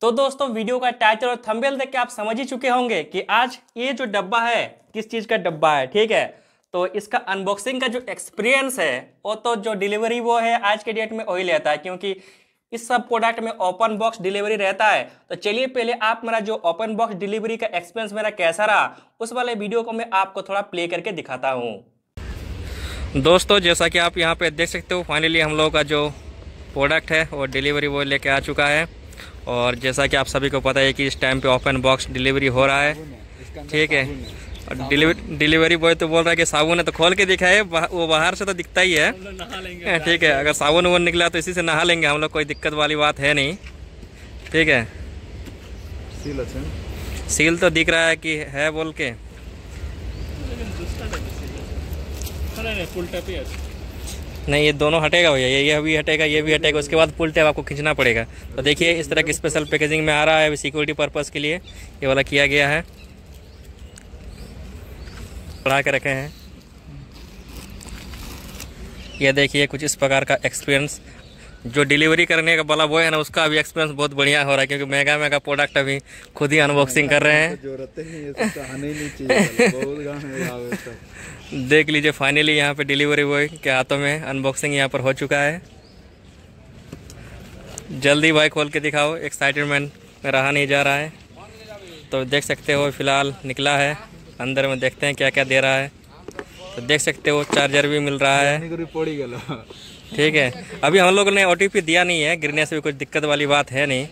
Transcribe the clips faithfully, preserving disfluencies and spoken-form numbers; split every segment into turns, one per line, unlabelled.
तो दोस्तों वीडियो का टाइटल और थंबनेल देख के आप समझ ही चुके होंगे कि आज ये जो डब्बा है किस चीज़ का डब्बा है। ठीक है, तो इसका अनबॉक्सिंग का जो एक्सपीरियंस है वो तो जो डिलीवरी वो है आज के डेट में वही लेता है, क्योंकि इस सब प्रोडक्ट में ओपन बॉक्स डिलीवरी रहता है। तो चलिए पहले आप मेरा जो ओपन बॉक्स डिलीवरी का एक्सपीरियंस मेरा कैसा रहा उस वाले वीडियो को मैं आपको थोड़ा प्ले करके दिखाता हूँ। दोस्तों जैसा कि आप यहाँ पे देख सकते हो, फाइनली हम लोगों का जो प्रोडक्ट है वो डिलीवरी बॉय लेके आ चुका है। और जैसा कि आप सभी को पता है कि इस टाइम पे ओपन बॉक्स डिलीवरी हो रहा है। ठीक है, और डिलीवरी डिलीवरी बॉय तो बोल रहा है कि साबुन है, तो खोल के दिखाए, वो बाहर से तो दिखता ही है। ठीक है, अगर साबुन वो निकला तो इसी से नहा लेंगे हम लोग, कोई दिक्कत वाली बात है नहीं। ठीक है, सील सील तो दिख रहा है कि है बोल के, नहीं ये दोनों हटेगा भैया, ये ये भी हटेगा, ये भी हटेगा, उसके बाद पुल टैब आपको खींचना पड़ेगा। तो देखिए इस तरह की स्पेशल पैकेजिंग में आ रहा है, अभी सिक्योरिटी पर्पज़ के लिए ये वाला किया गया है, बढ़ा के रखे हैं। ये देखिए कुछ इस प्रकार का एक्सपीरियंस जो डिलीवरी करने का वाला वो है ना, उसका अभी एक्सपीरियंस बहुत बढ़िया हो रहा है, क्योंकि महंगा महंगा प्रोडक्ट अभी खुद ही अनबॉक्सिंग कर रहे हैं। देख लीजिए फाइनली यहाँ पे डिलीवरी बॉय के हाथों में अनबॉक्सिंग यहाँ पर हो चुका है। जल्दी भाई खोल के दिखाओ, एक्साइटमेंट में रहा नहीं जा रहा है। तो देख सकते हो फिलहाल निकला है, अंदर में देखते हैं क्या क्या दे रहा है। तो देख सकते हो चार्जर भी मिल रहा है। ठीक है, अभी हम लोगों ने ओ टी पी दिया नहीं है, गिरने से भी कुछ दिक्कत वाली बात है नहीं।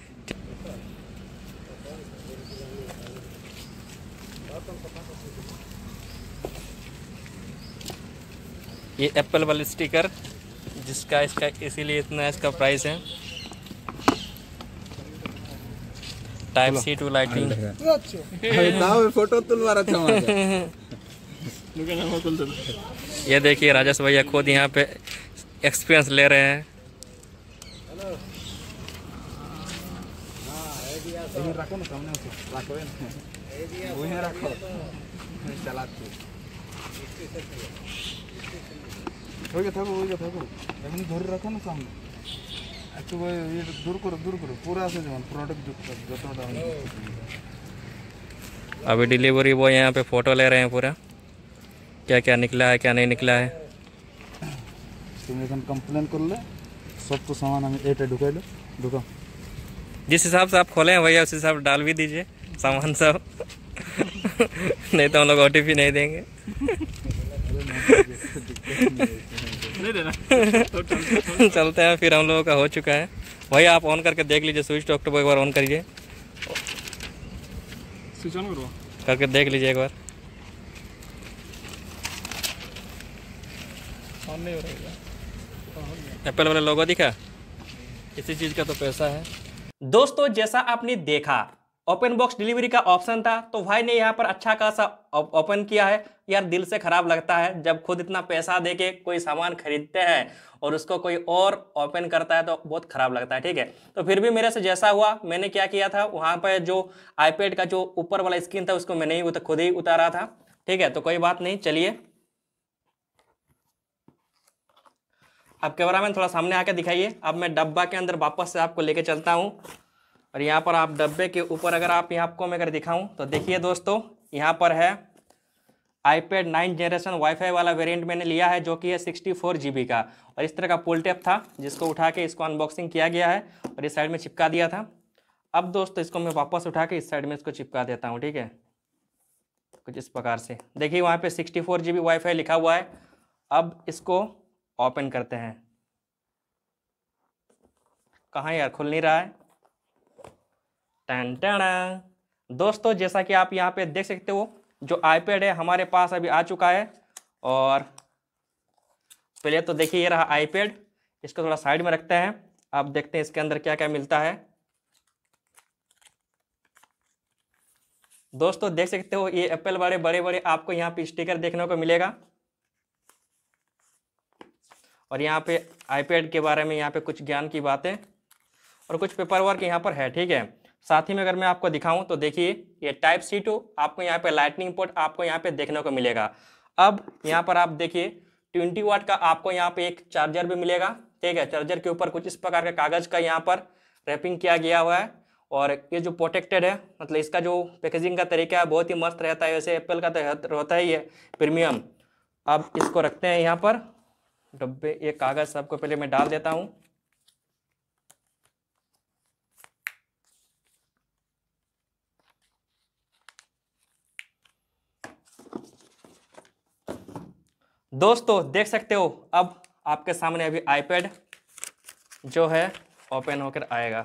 ये एप्पल वाली स्टिकर जिसका इसका इसीलिए इतना इसका प्राइस है। Type C to lightning photo ये देखिए राजेश भैया खुद यहाँ पे एक्सपीरियंस ले रहे हैं। अभी डिलीवरी बॉय यहाँ पे फोटो ले रहे हैं पूरा, क्या क्या निकला है क्या नहीं निकला है।
कंप्लेन कर ले, सब तो सामान हमें एट ढुका लो ढुका,
जिस हिसाब से आप खोले हैं भैया उस हिसाब से डाल भी दीजिए सामान सब। नहीं तो हम लोग ओ टी पी नहीं देंगे। नहीं देना। चलते हैं फिर, हम लोगों का हो चुका है। भैया आप ऑन करके देख लीजिए, स्विच टॉक एक बार ऑन करिए, स्विच ऑन करो करके देख लीजिए एक बार। ऑन नहीं हो रहा, एप्पल वाला लोगो दिखा, इसी चीज़ का तो पैसा है। दोस्तों जैसा आपने देखा ओपन बॉक्स डिलीवरी का ऑप्शन था, तो भाई ने यहाँ पर अच्छा खासा ओपन किया है। यार दिल से खराब लगता है जब खुद इतना पैसा देके कोई सामान खरीदते हैं और उसको कोई और ओपन करता है, तो बहुत खराब लगता है। ठीक है, तो फिर भी मेरे से जैसा हुआ मैंने क्या किया था, वहाँ पर जो आईपैड का जो ऊपर वाला स्क्रीन था उसको मैंने ही खुद ही उतारा था। ठीक है, तो कोई बात नहीं, चलिए अब कैमरा मैन थोड़ा सामने आकर दिखाइए। अब मैं डब्बा के अंदर वापस से आपको लेके चलता हूँ, और यहाँ पर आप डब्बे के ऊपर अगर आप यहाँ आपको मैं अगर दिखाऊँ तो देखिए दोस्तों, यहाँ पर है आईपैड नाइन जनरेशन वाईफाई वाला वेरिएंट मैंने लिया है, जो कि है सिक्सटी फोर जी बी का। और इस तरह का पुल टेप था जिसको उठा के इसको अनबॉक्सिंग किया गया है और इस साइड में चिपका दिया था। अब दोस्तों इसको मैं वापस उठा के इस साइड में इसको चिपका देता हूँ। ठीक है, कुछ इस प्रकार से देखिए वहाँ पे sixty four G B wifi लिखा हुआ है। अब इसको ओपन करते हैं, कहाँ यार खुल नहीं रहा है। टन टन। दोस्तों जैसा कि आप यहाँ पे देख सकते हो, जो आईपैड है हमारे पास अभी आ चुका है। और पहले तो देखिए ये रहा आईपैड, इसको थोड़ा साइड में रखते हैं। आप देखते हैं इसके अंदर क्या क्या मिलता है। दोस्तों देख सकते हो ये एप्पल वाले बड़े बड़े आपको यहाँ पे स्टिकर देखने को मिलेगा, और यहाँ पे आईपैड के बारे में यहाँ पे कुछ ज्ञान की बातें और कुछ पेपर वर्क यहाँ पर है। ठीक है, साथ ही में अगर मैं आपको दिखाऊं तो देखिए ये टाइप सी टू आपको यहाँ पे लाइटनिंग पोर्ट आपको यहाँ पे देखने को मिलेगा। अब यहाँ पर आप देखिए ट्वेंटी वाट का आपको यहाँ पे एक चार्जर भी मिलेगा। ठीक है, चार्जर के ऊपर कुछ इस प्रकार का कागज का यहाँ पर रैपिंग किया गया हुआ है, और ये जो प्रोटेक्टेड है, मतलब इसका जो पैकेजिंग का तरीका है बहुत ही मस्त रहता है। वैसे एप्पल का तो होता ही है प्रीमियम। अब इसको रखते हैं यहाँ पर डब्बे, ये कागज़ सबको पहले मैं डाल देता हूँ। दोस्तों देख सकते हो अब आपके सामने अभी आईपैड जो है ओपन होकर आएगा।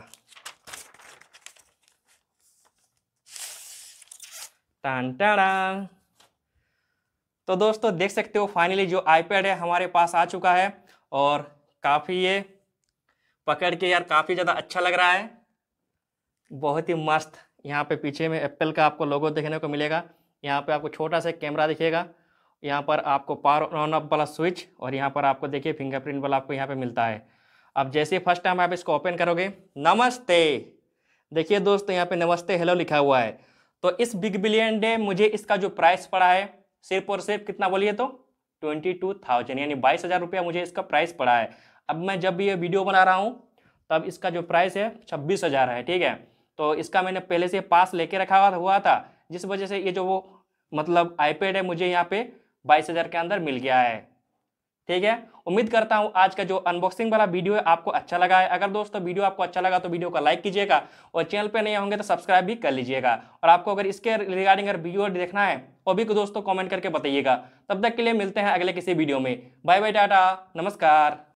टान टान। तो दोस्तों देख सकते हो फाइनली जो आईपैड है हमारे पास आ चुका है और काफ़ी ये पकड़ के यार काफ़ी ज़्यादा अच्छा लग रहा है, बहुत ही मस्त। यहाँ पे पीछे में एप्पल का आपको लोगो देखने को मिलेगा। यहाँ पे आपको छोटा सा कैमरा दिखेगा। यहाँ पर आपको पावर ऑन ऑफ वाला स्विच और यहाँ पर आपको देखिए फिंगरप्रिंट वाला आपको यहाँ पे मिलता है। अब जैसे फर्स्ट टाइम आप इसको ओपन करोगे, नमस्ते, देखिए दोस्तों यहाँ पे नमस्ते हेलो लिखा हुआ है। तो इस बिग बिलियन डे मुझे इसका जो प्राइस पड़ा है सिर्फ और सिर्फ कितना बोलिए तो ट्वेंटी टू थाउजेंड यानी बाईस हज़ार रुपया मुझे इसका प्राइस पड़ा है। अब मैं जब भी ये वीडियो बना रहा हूँ तब इसका जो प्राइस है छब्बीस हज़ार है, ठीक है। तो इसका मैंने पहले से पास लेके रखा हुआ था, जिस वजह से ये जो वो मतलब आईपैड है मुझे यहाँ पे बाईस हज़ार के अंदर मिल गया है, ठीक है। उम्मीद करता हूँ आज का जो अनबॉक्सिंग वाला वीडियो है आपको अच्छा लगा है। अगर दोस्तों वीडियो आपको अच्छा लगा तो वीडियो को लाइक कीजिएगा और चैनल पे नए होंगे तो सब्सक्राइब भी कर लीजिएगा। और आपको अगर इसके रिगार्डिंग अगर वीडियो देखना है वो भी दोस्तों कमेंट करके बताइएगा। तब तक के लिए मिलते हैं अगले किसी वीडियो में। बाय बाय, टाटा, नमस्कार।